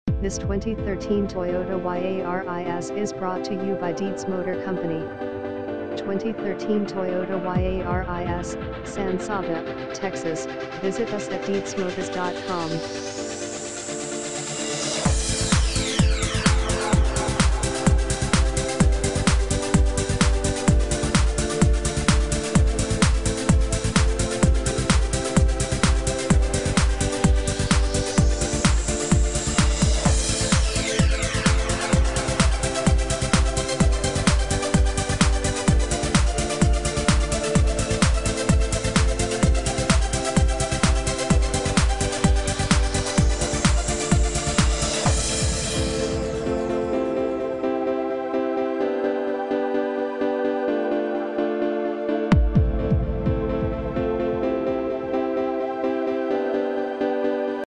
This 2013 Toyota Yaris is brought to you by Dietz Motor Company. 2013 Toyota Yaris, San Saba, Texas. Visit us at dietzmotors.com.